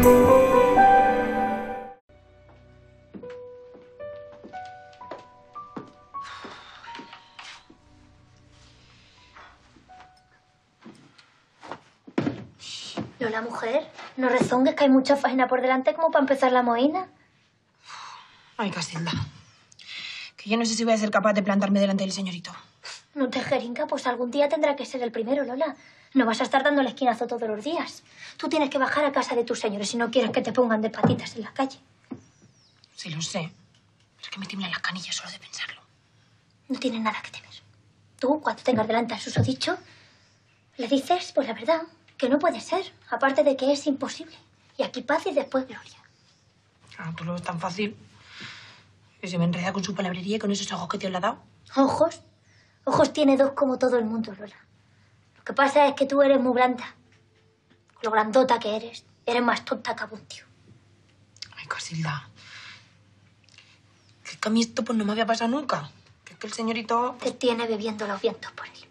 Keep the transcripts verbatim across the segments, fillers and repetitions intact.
Lola, mujer, no rezongues, que hay mucha faena por delante como para empezar la mohina. Ay, Casilda, que yo no sé si voy a ser capaz de plantarme delante del señorito. No te jeringa, pues algún día tendrá que ser el primero, Lola. No vas a estar dando el esquinazo todos los días. Tú tienes que bajar a casa de tus señores si no quieres que te pongan de patitas en la calle. Sí, lo sé. Pero es que me tiemblan las canillas solo de pensarlo. No tienes nada que temer. Tú, cuando tengas delante al susodicho, le dices, pues la verdad, que no puede ser. Aparte de que es imposible. Y aquí paz y después gloria. Ah, tú lo ves tan fácil. Que se me enreda con su palabrería y con esos ojos que te le ha dado. ¿Ojos? Ojos tiene dos como todo el mundo, Lola. Lo que pasa es que tú eres muy blanda. Con lo grandota que eres, eres más tonta que abundio. Ay, Casilda. Que es que a mí esto pues no me había pasado nunca. Que es que el señorito... Te tiene bebiendo los vientos por él.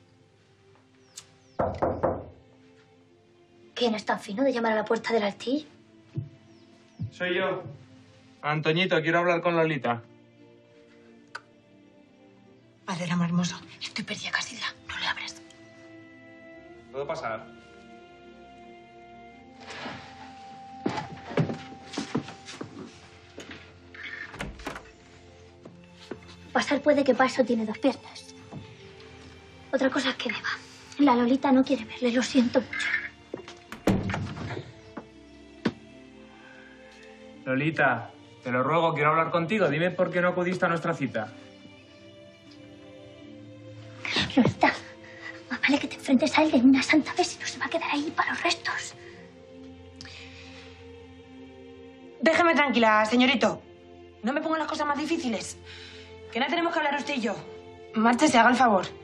¿Quién es tan fino de llamar a la puerta del altillo? Soy yo. Antoñito, quiero hablar con Lolita. Padre, era más hermoso. Estoy perdida, Casilda. No le abras. ¿Puedo pasar? Pasar puede que paso tiene dos piernas. Otra cosa es que beba. La Lolita no quiere verle, lo siento mucho. Lolita, te lo ruego, quiero hablar contigo. Dime por qué no acudiste a nuestra cita. Lolita, más vale que te enfrentes a él de una santa vez y no se va a quedar ahí para los restos. Déjeme tranquila, señorito. No me pongan las cosas más difíciles. Que no tenemos que hablar usted y yo. Márchese, haga el favor.